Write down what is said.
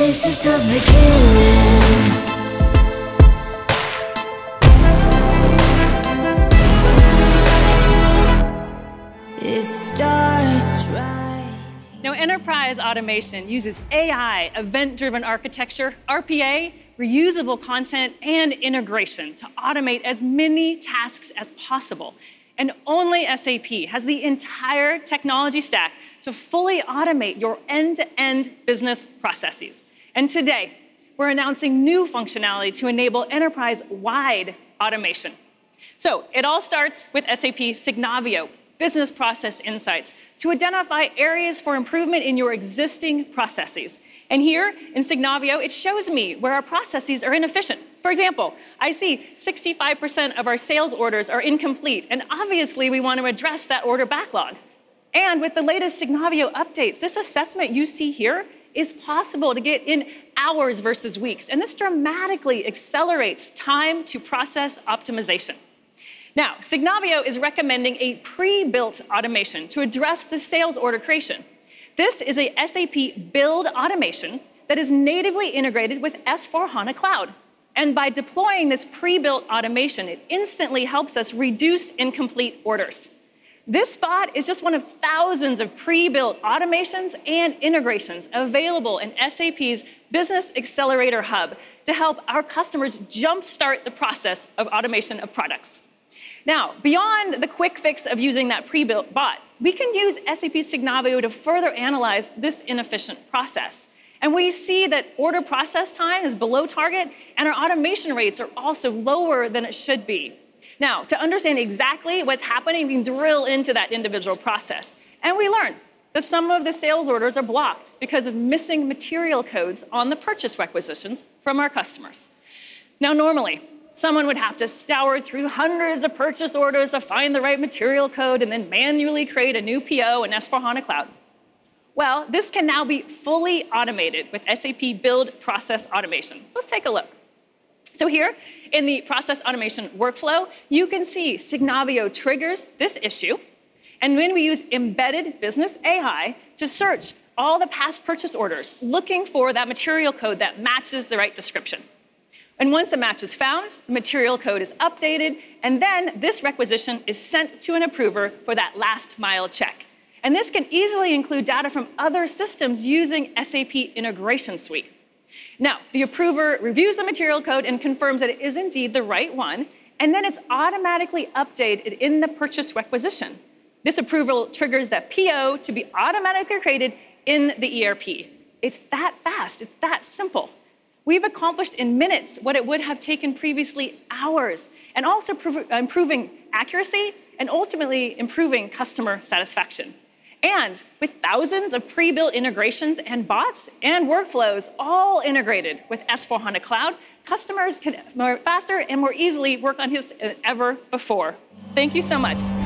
This is the beginning. It starts right. Now, enterprise automation uses AI, event-driven architecture, RPA, reusable content, and integration to automate as many tasks as possible. And only SAP has the entire technology stack to fully automate your end-to-end business processes. And today, we're announcing new functionality to enable enterprise-wide automation. So it all starts with SAP Signavio Business Process Insights to identify areas for improvement in your existing processes. And here in Signavio, it shows me where our processes are inefficient. For example, I see 65% of our sales orders are incomplete, and obviously we want to address that order backlog. And with the latest Signavio updates, this assessment you see here is possible to get in hours versus weeks, and this dramatically accelerates time to process optimization. Now, Signavio is recommending a pre-built automation to address the sales order creation. This is a SAP Build Automation that is natively integrated with S/4HANA Cloud. And by deploying this pre-built automation, it instantly helps us reduce incomplete orders. This spot is just one of thousands of pre-built automations and integrations available in SAP's Business Accelerator Hub to help our customers jumpstart the process of automation of products. Now, beyond the quick fix of using that pre-built bot, we can use SAP Signavio to further analyze this inefficient process. And we see that order process time is below target, and our automation rates are also lower than it should be. Now, to understand exactly what's happening, we can drill into that individual process. And we learn that some of the sales orders are blocked because of missing material codes on the purchase requisitions from our customers. Now, normally, someone would have to scour through hundreds of purchase orders to find the right material code and then manually create a new PO in S/4HANA Cloud. Well, this can now be fully automated with SAP Build Process Automation. So let's take a look. So here in the process automation workflow, you can see Signavio triggers this issue. And when we use embedded business AI to search all the past purchase orders, looking for that material code that matches the right description. And once a match is found, the material code is updated, and then this requisition is sent to an approver for that last mile check. And this can easily include data from other systems using SAP Integration Suite. Now, the approver reviews the material code and confirms that it is indeed the right one, and then it's automatically updated in the purchase requisition. This approval triggers that PO to be automatically created in the ERP. It's that fast, it's that simple. We've accomplished in minutes what it would have taken previously hours, and also improving accuracy and ultimately improving customer satisfaction. And with thousands of pre-built integrations and bots and workflows all integrated with S/4HANA Cloud, customers can more faster and more easily work on this than ever before. Thank you so much.